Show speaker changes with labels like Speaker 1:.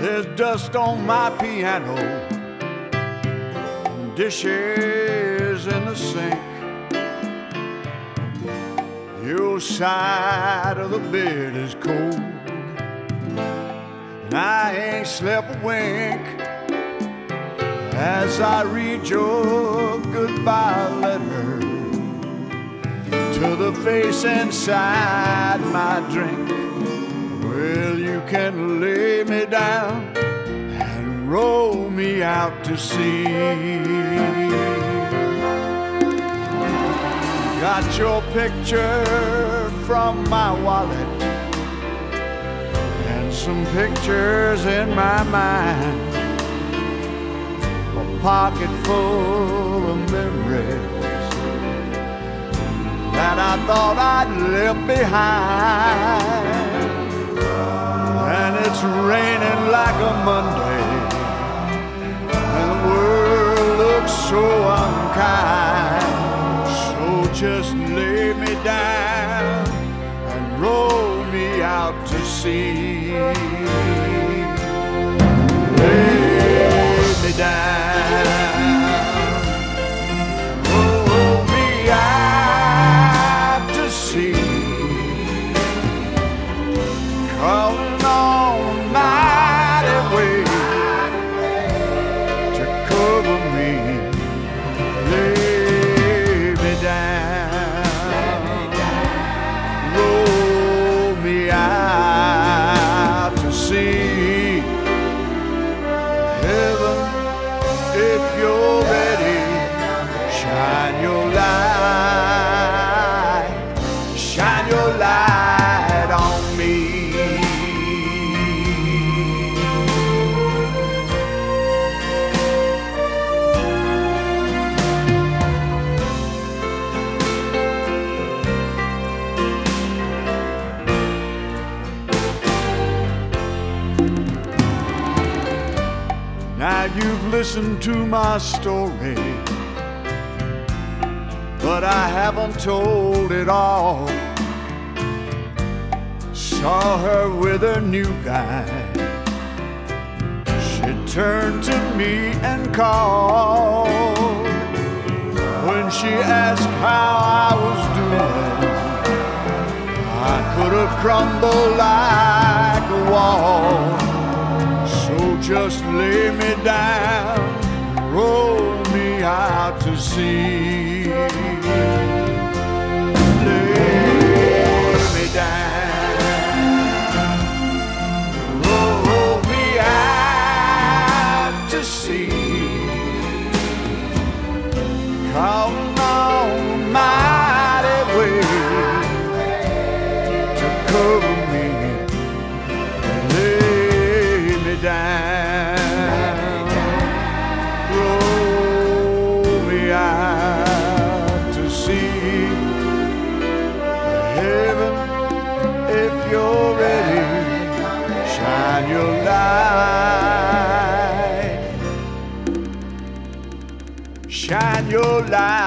Speaker 1: There's dust on my piano, dishes in the sink. Your side of the bed is cold, and I ain't slept a wink as I read your goodbye letter to the face inside my drink. Well, you can lay me down and roll me out to sea. Got your picture from my wallet and some pictures in my mind, a pocket full of memories that I thought I'd left behind. And it's raining like a Monday, and the world looks so unkind. So just lay me down and roll me out to sea. Lay me down, roll me out to sea. Calling on a mighty wave to cover me. Lay me down, roll me out to sea. Heaven, if you're ready, shine your light, shine your light on me. Now you've listened to my story, but I haven't told it all. Saw her with her new guy. She turned to me and called. When she asked how I was doing, I could have crumbled like a wall. So just lay me down, roll me out to sea. Lay me down, roll me out to sea. Calling on a mighty wave to cover me. Down, roll me out to sea. Heaven, if you're ready, shine your light, shine your light.